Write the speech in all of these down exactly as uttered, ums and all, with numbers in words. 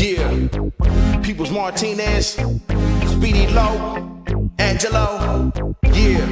Yeah, Peoples Martinez, Speedy Low, Angelo. Yeah,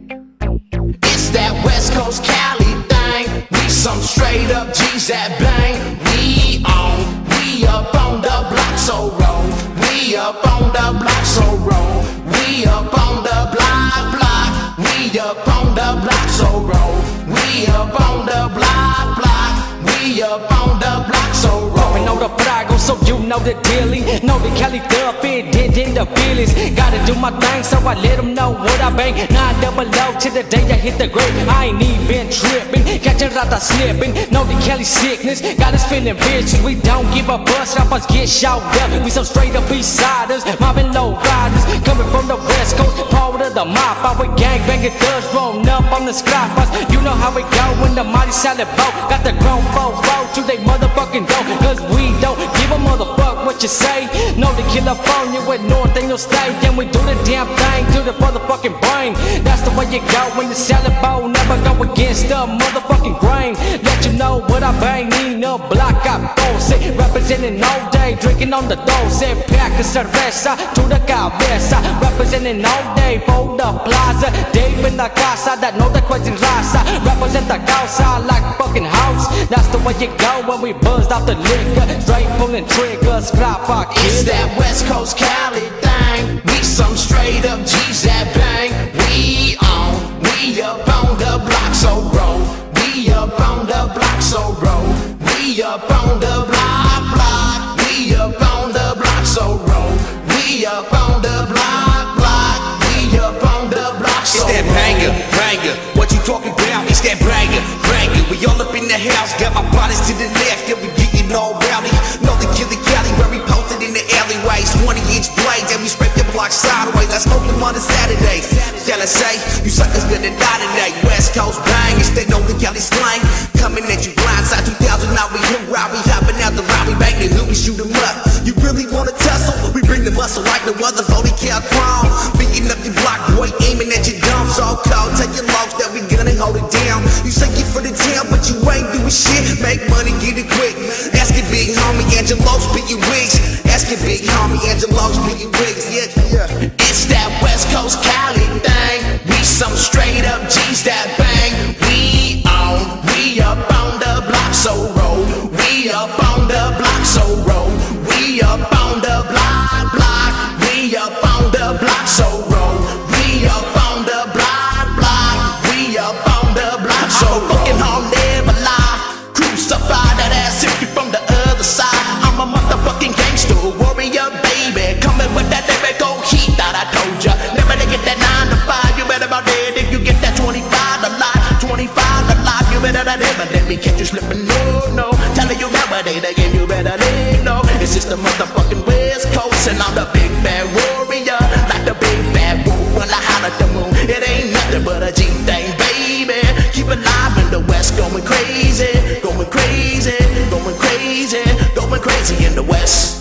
it's that West Coast Cali thing. We some straight up G's that bang. We on, we up on the block, so roll. We up on the block, so roll. We up on the block, block. We up on the block, so roll. We up on the block, block. We up on the block, so roll. Rolling on the Prago, so you know the dealing. Know the Cali thug fit, did in the feelings. Gotta do my thing, so I let them know what I bang. Nine double O to the day I hit the grave. I ain't even tripping, catching rata slipping. Know the Cali sickness, got us feeling vicious. We don't give a bust, rappers get shot up. We some straight up east-siders, mobbing low riders. Coming from the West Coast, part of the mob. Our gang banging thugs, rolling up on the sky bus. You know how it go when the mighty salad boat. Got the grown folk roll to they motherfucking dough. Cause we don't give a motherfuck what you say. Know the California with North ain't no state. And we do the damn thing to the motherfucking brain. That's the way you go when the salad bowl never go against the motherfucking grain. Let you know what I bang, need no block up. Say representing all day, drinking on the door. Say pack a cerveza to the cabeza. Representing all day for the plaza. Dave in the casa that know the question raza. Represent the causa like fucking house. That's the way you go when we buzzed off the liquor. Straight pulling triggers, scrap our kids. It's that West Coast Cali thing. We some straight up G's that bang. We on, we up on the block, so roll. We up on the block, so roll. We up on the block, block. We up on the block, so roll. We up on the block, block. We up on the block, so roll. It's that banger, banger. What you talking about? It's that banger, banger. We all up in the house, got my bodies to the left, and we getting all rowdy. Know the killer Cali where we posted in the alleyways. twenty inch blades, and we scrape your block sideways. I smoke them on a Saturday. Shall I say, you suckers gonna die today. West Coast bang, it's that know the Cali slang. Coming at you blindside, two thousand now we hit ride. We hopping out the ride, we bang the hoop, we shoot them up. You really wanna tussle? We bring the muscle like no other forty cal chrome. Beating up your block, boy, aiming at your dumb. So cold, tell your logs that we gonna hold it down. You say you for the town, but you ain't doing shit. Make money, get it quick. Ask your big homie Angelo, spit your wigs. Ask your big homie Angelo, spit your wigs. Yeah, yeah. It's that West Coast Cali thing. We some straight up G's that bang. We on, we up on the block, so roll. We up on the block, so roll. We up on the block, block. We up on the block, so roll. We up on the block, block. We up on the block, so roll. I'm a fucking home, never lie. Crucify that ass if you from the other side. I'm a motherfucking gangster, warrior, baby. Coming with that lyrical heat that I told ya. Never to get that nine to five. You better about dead if you get that twenty-five to life. twenty-five to life. You better not ever let me catch you slipping. No, no. Telling you nowadays the game you better live. No, it's just the motherfucking West Coast, and I'm the big bad warrior, like the big bad wolf when I holler at the moon. It ain't nothing but a G thing, baby. Keep it live in the West, going crazy, going crazy, going crazy, going crazy in the West.